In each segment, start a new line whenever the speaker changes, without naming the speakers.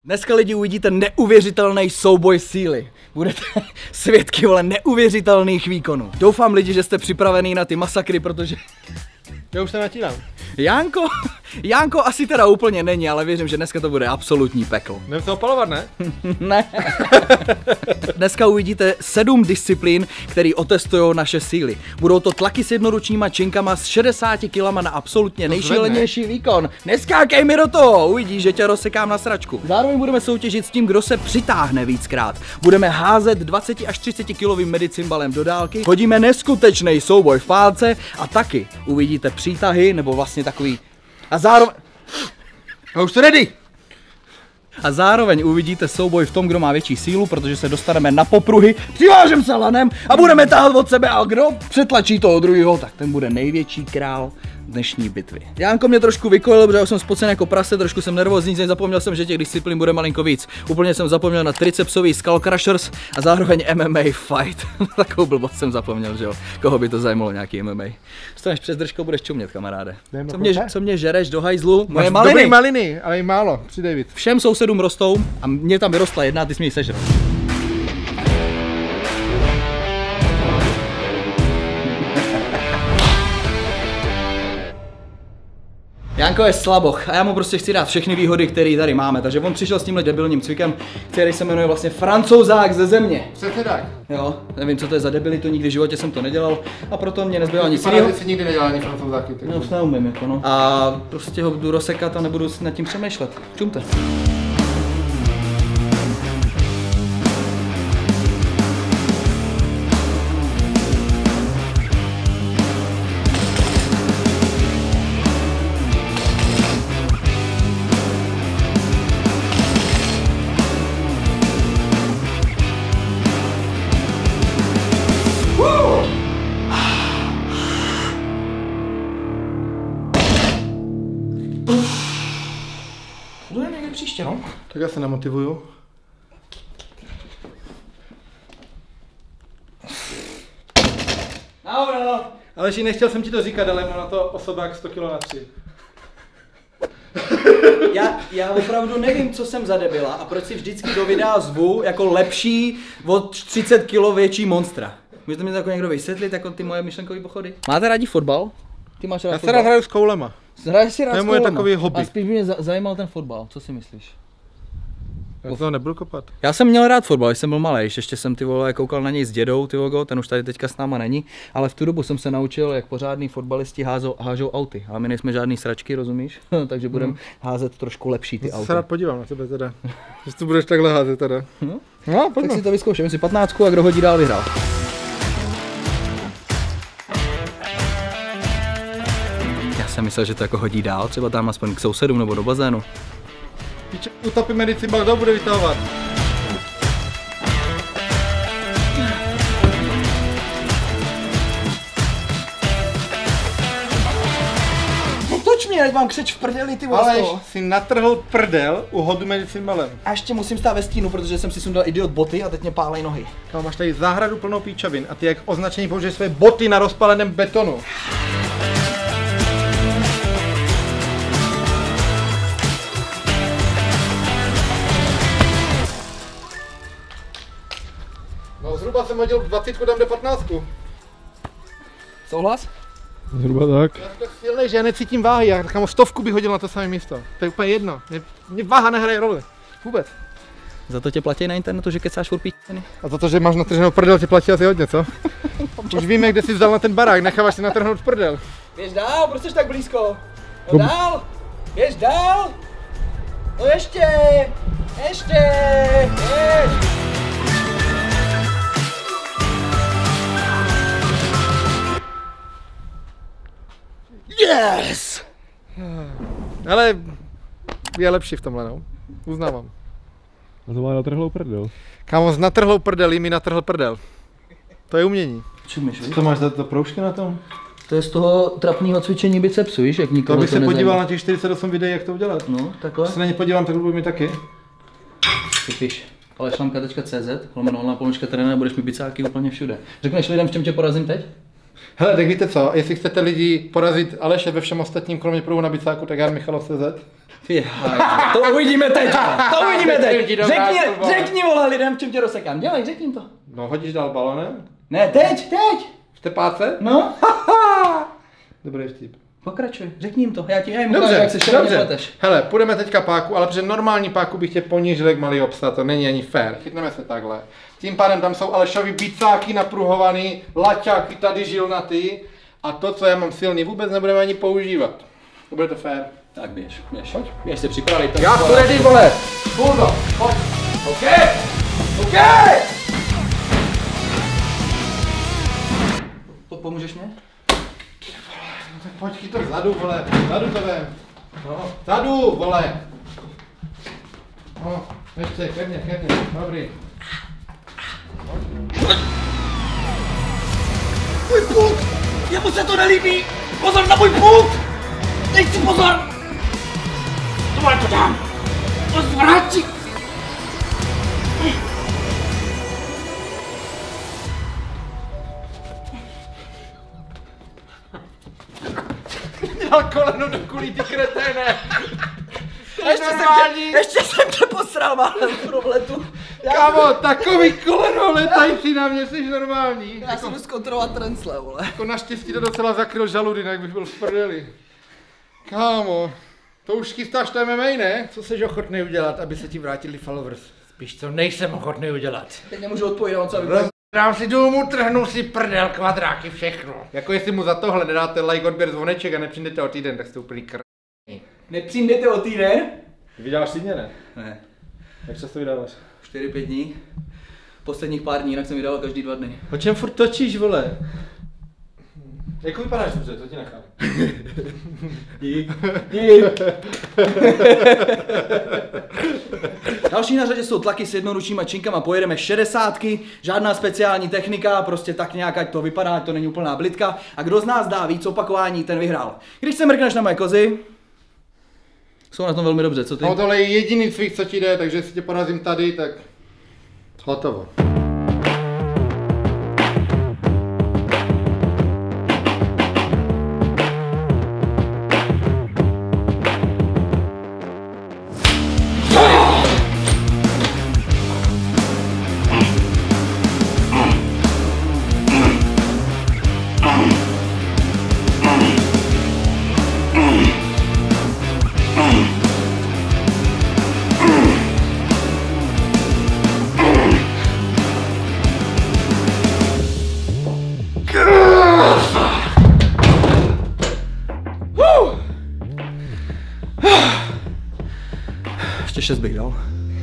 Dneska lidi uvidíte neuvěřitelný souboj síly. Budete svědky, vole, neuvěřitelných výkonů. Doufám lidi, že jste připravený na ty masakry, protože...
Já už se natínám.
Janko asi teda úplně není, ale věřím, že dneska to bude absolutní peklo.
Jdeme to opalovat, ne?
Ne. Dneska uvidíte 7 disciplín, které otestují naše síly. Budou to tlaky s jednoručníma činkama s 60 kg na absolutně nejšílenější výkon. Neskákej mi do toho, uvidíš, že tě rozsekám na sračku. Zároveň budeme soutěžit s tím, kdo se přitáhne víckrát. Budeme házet 20 až 30 kilovým medicimbalem do dálky, hodíme neskutečný souboj v pálce a taky uvidíte přítahy, nebo vlastně takový... A zároveň...
A už to ready!
A zároveň uvidíte souboj v tom, kdo má větší sílu, protože se dostaneme na popruhy, přivážem se lanem a budeme táhat od sebe a kdo přetlačí toho druhého, tak ten bude největší král dnešní bitvy. Janko mě trošku vykojil, protože jsem spocený jako prase, trošku jsem nervózní, zapomněl jsem, že těch disciplín bude malinko víc. Úplně jsem zapomněl na tricepsový skull crushers a zároveň MMA fight. Takovou blbost jsem zapomněl, že jo. Koho by to zajímalo, nějaký MMA. Staneš přes držkou, budeš čumět, kamaráde. Co mě žereš do hajzlu? Moje maliny.
Dobrý maliny, ale jim málo, přidej víc.
Všem sousedům rostou a mě tam vyrostla jedna, ty jsi mi ji sežral. Janko je slaboch a já mu prostě chci dát všechny výhody, které tady máme, takže on přišel s tímhle debilním cvikem, který se jmenuje vlastně Francouzák ze země.
Přesně tak.
Jo, nevím, co to je za debilitu, nikdy v životě jsem to nedělal a proto mě nezbývá nic jiného.
Ty jsi nikdy nedělal ani Francouzáky.
No, neumím jako no. A prostě ho budu rozsekat a nebudu nad tím přemýšlet. Čumte. Bude někdy příště, no?
Tak já se namotivuju.
No.
Aleži, nechtěl jsem ti to říkat, ale mám na to osobák 100 kg na 3.
Já opravdu nevím, co jsem za debila a proč si vždycky do videa zvu jako lepší od 30 kg větší monstra. Můžete mi to jako někdo vysvětlit, jako ty moje myšlenkové pochody? Máte rádi fotbal? Ty máš rád
Já
fotbal?
se rád hraju s koulema.
Hraješ si rád
to je
s
moje
koulema.
takový hobby.
A spíš by mě zajímal ten fotbal, co si myslíš?
Já to nebudu kopat.
Já jsem měl rád fotbal, když jsem byl malý, ještě jsem ty vole koukal na něj s dědou, ty vogo, ten už tady teďka s náma není, ale v tu dobu jsem se naučil, jak pořádný fotbalisti hážou auty, ale my nejsme žádný sračky, rozumíš? Takže budeme házet trošku lepší ty auty.
Já se rád podívám na tebe teda, že tu budeš takhle házet teda. No,
tak si to vyzkouším, si 15 a kdo hodí dál vyhrál. Já jsem myslel, že to jako hodí dál, třeba tam aspoň k sousedům nebo do bazénu.
Utopí medicibal, kdo bude vytahovat?
Otoč mě, jak mám křeč v prdeli, ty vole.
Ale si natrhl prdel u hodu medicimbalem.
A ještě musím stát ve stínu, protože jsem si sundal idiot boty a teď mě pálej nohy.
Kámo, máš tady zahradu plnou píčovin a ty jak označení použiješ své boty na rozpaleném betonu. No zhruba jsem hodil 20, dám do 15.
Souhlas?
Zhruba tak. Já jsem tak silnej, že já necítím váhy, já kámo 100 bych hodil na to samé místo. To je úplně jedno, mě váha nehraje roli. Vůbec.
Za to tě platí na internetu, že kecáš furt píčeny?
A za to, že máš natrženou prdel, tě platí asi hodně, co? Už víme, kde jsi vzal na ten barák, necháváš si natrhnout prdel.
Běž dál, proč jsi tak blízko? No dál! Běž dál! No ještě! Běž! Yes!
Ale je lepší v tomhle, no. Uznávám.
A to má natrhlou prdel.
Kámo, s natrhlou prdel mi natrhl prdel. To je umění.
Čumíš, víš?
Co máš za to proužky na tom?
To je z toho trapného cvičení bicepsu, víš, jak nikoho
To bych se
nezajímá.
podíval na těch 48 videí, jak to udělat.
No, takhle.
Když se na ně podívám, tak budu mi taky.
Si píš alešlamka.cz, /trenér, budeš mi bicáky úplně všude. Řekneš lidem, v čem tě porazím teď?
Hele, tak víte co, jestli chcete lidi porazit Aleše ve všem ostatním, kromě pruhu na bicáku, tak já Michalov.cz.
To uvidíme teď, to uvidíme teď. Řekni vole lidem, v čem tě rozsekám. Dělej, řekni jim to.
No, hodíš dál balonem?
Ne, teď.
V tepáce?
No.
Dobrý vtip.
Pokračuj, řekni jim to, já jim ukážu, jak se špatně pleteš.
Hele, půjdeme teďka páku, ale protože normální páku bych tě ponížil jak malý obsa, to není ani fér. Chytneme se takhle. Tím pádem tam jsou Alešovi bicáky napruhovaný, laťáky tady žilnatý a to, co já mám silný, vůbec nebudeme ani používat. To bude to fér.
Tak běž. Běž se připravit.
Já jsem ready, vole! Půjdu, pojď. OK!
Pomůžeš mě?
No tak pojď chyt to vzadu, vole, vzadu to vem. No, vzadu, vole. No, ještě, ke mně, dobrý.
Můj pult! Jemu se to nelíbí! Pozor na můj pult! Dej si pozor! Tohle to dám! To zvrátí!
Dal koleno do kulí, ty kreténe!
Ještě jsem tě posral málem v probletu.
Kámo, takový koleno letající na mě, jsi normální.
Já si jdu zkontrolovat trencle, vole.
Jako naštěstí to docela zakryl žaludy, jak bych byl v prdeli. Kámo, to už chystáš to MMA, ne?
Co jsi ochotný udělat, aby se ti vrátili followers? Spíš co nejsem ochotný udělat.
Teď nemůžu odpovědět, co
Dám si důmu, trhnu si prdel, kvadráky, všechno.
Jako jestli mu za tohle nedáte like, odběr, zvoneček a nepřijdete o týden, tak jste úplný
Nepřijdete o týden?
Vydáváš týdně, ne?
Ne.
Jak často vydáváš?
4-5 dní. Posledních pár dní, jinak jsem vydával každý 2 dny.
O čem furt točíš, vole?
Jako vypadáš dobře, to ti nechám.
Dík. Další na řadě jsou tlaky s jednoručníma činkama, pojedeme 60, žádná speciální technika, prostě tak nějak, ať to vypadá, ať to není úplná blitka. A kdo z nás dá víc opakování, ten vyhrál. Když se mrkneš na moje kozy, jsou na tom velmi dobře, co ty?
No tohle je jediný cvik, co ti jde, takže jestli tě porazím tady, tak hotovo.
Ještě 6 bych dal.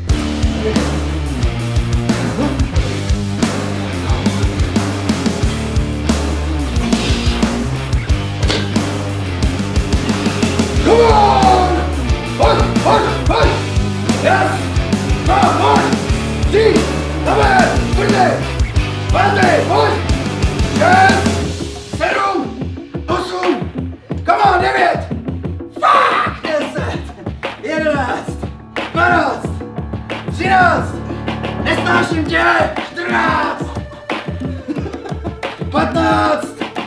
Come on! Pojď! Yes! Pojď! Jdi! Dáme! Pojďte! Pojď! 6! 7! 8! Come on, 9!
Fuck! 10! 11! 12! 13! Nesnáším tě! 14! 15!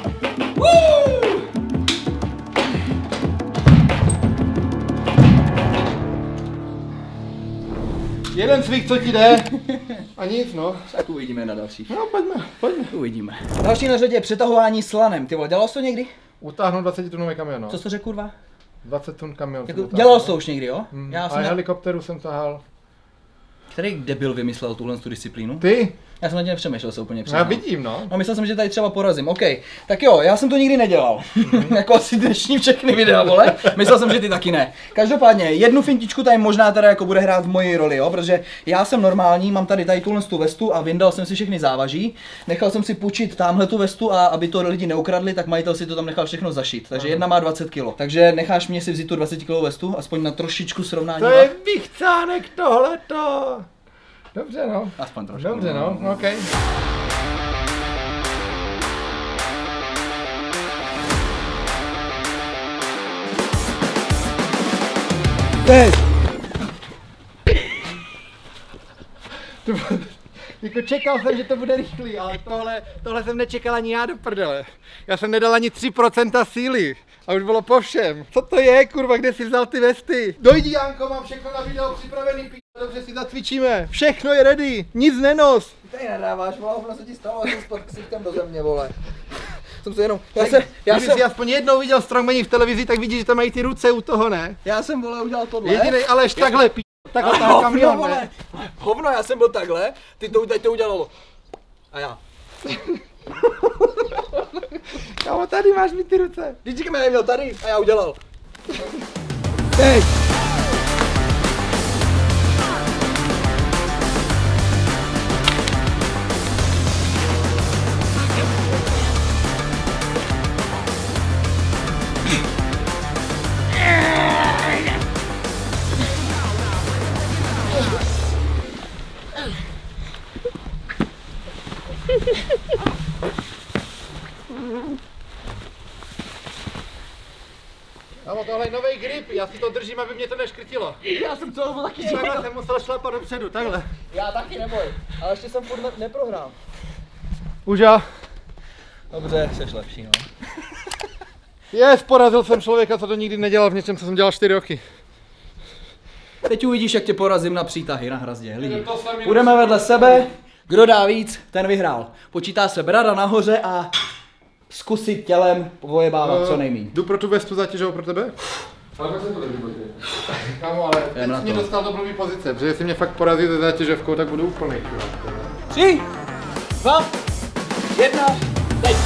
Jeden cvik, co ti jde? A nic, no.
Tak uvidíme na dalších.
No, pojďme.
Uvidíme. Další na řadě je přetahování slanem. Ty vole, dělal jsi to někdy?
Utáhnout 20 tunový kamion, no.
Co jsi to řekl, kurva?
20 tun kamion.
Jako, dělal jsi to už někdy, jo?
A helikopteru jsem tahal.
Který debil vymyslel tuhle disciplínu?
Ty?
Já jsem na tě nepřemýšlel, se úplně
Já
přiznám.
vidím, no.
No, myslel jsem, že tady třeba porazím, OK. Tak jo, já jsem to nikdy nedělal. Jako asi dnešní všechny videa, vole. Myslel jsem, že ty taky ne. Každopádně, jednu fintičku tady možná teda jako bude hrát v mojí roli, jo, protože já jsem normální, mám tady tuhle tu vestu a vyndal jsem si všechny závaží. Nechal jsem si půjčit tamhle tu vestu a aby to lidi neukradli, tak majitel si to tam nechal všechno zašít. Takže jedna má 20 kg. Takže necháš mě si vzít tu 20 kg vestu, aspoň na trošičku srovnání.
To je vychcánek tohleto.
Dobře, no.
Aspoň trošku.
Dobře, no. OK. Jako čekal jsem, že to bude rychlý, ale tohle jsem nečekal ani já do prdele. Já jsem nedal ani 3% síly. A už bylo po všem. Co to je, kurva, kde jsi vzal ty vesty? Dojdi, Janko, mám všechno na video připravený, dobře si zacvičíme. Všechno je ready, nic nenos.
Ty tady nadáváš, vole, ono se ti stalo, jsem spadl ksichtem do země, vole. Jsem se jenom,
Kdyby si aspoň jednou viděl strongmani v televizi, tak vidíš, že tam mají ty ruce u toho, ne?
Já jsem, vole, udělal tohle.
Jedinej Aleš takhle, takhle tam kamion, ne?
Hovno, já jsem byl takhle, ty to teď to udělalo. A já.
Kámo, tady máš mi ty ruce.
Vždycky jsem neměl tady a já udělal. Hej!
Kámo, tohle je nový grip, já si to držím, aby mě to neškrtilo.
Já jsem to taky
Takhle jsem musel šlapat dopředu, takhle.
Já taky neboj, ale ještě jsem furt neprohrál.
Už já.
Dobře, jsi lepší, no.
Porazil jsem člověka, co to nikdy nedělal v něčem, co jsem dělal 4 roky.
Teď uvidíš, jak tě porazím na přítahy na hrazdě, lidi. Půjdeme vedle sebe, kdo dá víc, ten vyhrál. Počítá se brada nahoře a zkusit tělem povojebávat co nejméně.
Jdu pro tu vestu zátěžovou pro tebe?
Ale pak se to líbí.
Kámo, ale teď jsi mě dostal do blbý pozice, protože jestli mě fakt porazí se zátěžovkou, tak budu úplný.
3, 2, 1, teď!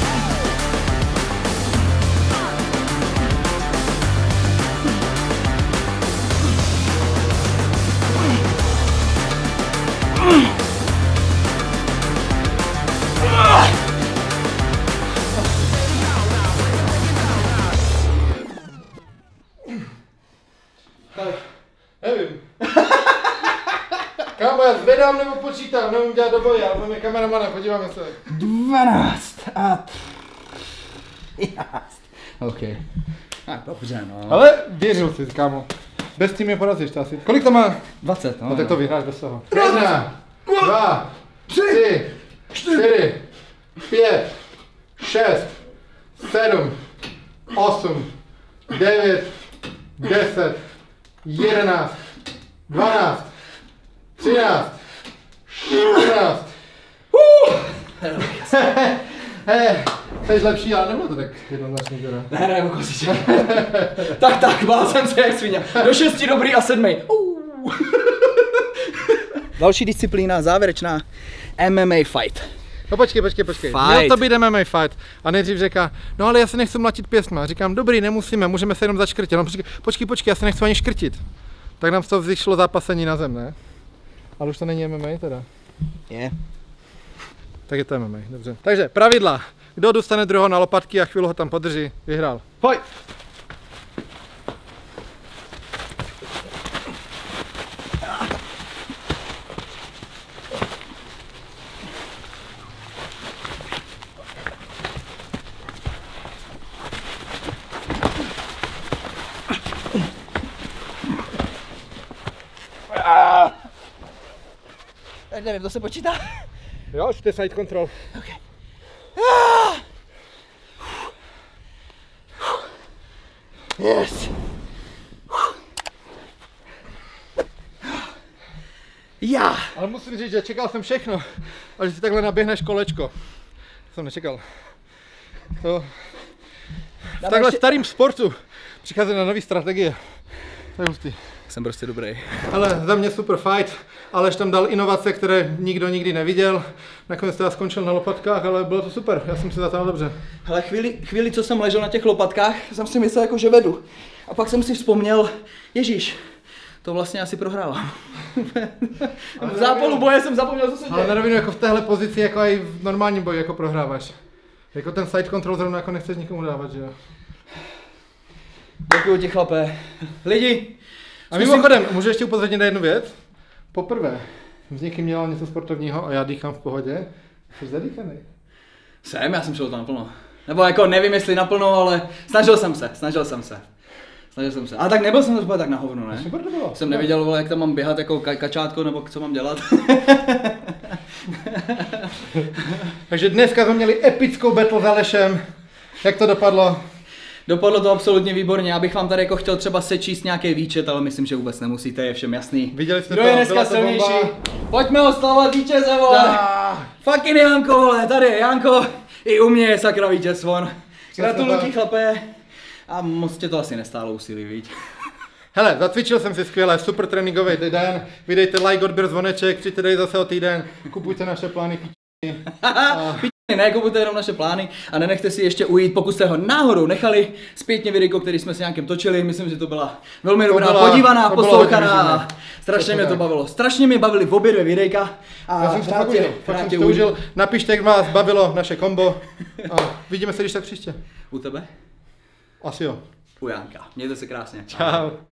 Nevím. Kámo, já zvedám nebo počítám, nevím dělat do boje, ale máme kameramana, podíváme se.
12 a 13. OK. Tak dobře, no.
Ale věřil jsi, kámo. Bez tím mě porazíš, to asi. Kolik to má?
20, no.
No tak to vyhráš bez toho. 1, 2, 3, 4, 5, 6, 7, 8, 9, 10, 11, 12, 13, 14. Jsi lepší, ale nebylo to tak jednoznačný teda.
Ne, kosiče. tak, bál jsem se jak svině. Do 6 dobrý a 7. Další disciplína, závěrečná MMA fight.
No počkej. Měl to být MMA fight. A nejdřív říká, no ale já se nechci mlatit pěstma. Říkám, dobrý, nemusíme, můžeme se jenom zaškrtit. No počkej, já se nechci ani škrtit. Tak nám z toho vyšlo zápasení na zem, ne? Ale už to není MMA teda.
Je.
Tak je to MMA, dobře. Takže pravidla. Kdo dostane druhého na lopatky a chvíli ho tam podrží, vyhrál. Pojď!
Tak nevím, to se počítá.
Jo, už to je side control.
Okay. Yes. Já.
Ale musím říct, že čekal jsem všechno, ale že si takhle naběhneš kolečko. To jsem nečekal. To... V takhle starým sportu přichází na nový strategie. To je hustý.
Jsem prostě dobrý.
Ale za mě super fight. Aleš tam dal inovace, které nikdo nikdy neviděl. Nakonec teda skončil na lopatkách, ale bylo to super. Já jsem si zatáhl dobře.
Ale chvíli, co jsem ležel na těch lopatkách, jsem si myslel jako, že vedu. A pak jsem si vzpomněl, Ježíš, to vlastně asi prohrávám. V zápalu boje jsem zapomněl, co se děje.
Ale na rovinu jako v téhle pozici, jako i v normálním boji, jako prohráváš. Jako ten side control zrovna jako nechceš nikomu dávat, že jo?
Děkuju ti, chlape. Lidi!
A mimochodem, můžu ještě upozornit na jednu věc? Poprvé s někým dělal něco sportovního a já dýchám v pohodě. Jsi zadýchaný?
Já jsem šel to naplno. Nebo jako nevím, jestli naplno, ale snažil jsem se. Ale tak nebyl jsem to tak na hovno, ne?
Super to bylo.
Jsem nevěděl, vole, jak tam mám běhat jako kačátko, nebo co mám dělat.
Takže dneska jsme měli epickou battle s Alešem. Jak to dopadlo?
Dopadlo to absolutně výborně, abych vám tady jako chtěl třeba sečíst nějaký výčet, ale myslím, že vůbec nemusíte, je všem jasný.
Viděli jste
Kdo
to?
je dneska
Byla to
silnější?
bomba.
Pojďme oslavovat vítěze, vole! Fucking Janko, vole, tady je Janko, i u mě je sakra vítěz, von. Gratuluju ti, chlape. A moc tě to asi nestálo úsilí, víš?
Hele, zacvičil jsem si skvěle, super tréninkový den. Vydejte like, odběr, zvoneček, přijďte tady zase o týden, kupujte naše plány.
Nekupujte jenom naše plány a nenechte si ještě ujít, pokud jste ho náhodou nechali zpětně videjko, který jsme s nějakým točili, myslím, že to byla velmi dobrá, podívaná, poslouchaná, strašně mě to bavilo. Strašně mě bavili obě dvě videjka a
Já jsem si fakt užil, napište, jak vás bavilo naše kombo a vidíme se když tak příště.
U tebe?
Asi jo.
U Janka. Mějte se krásně.
Čau.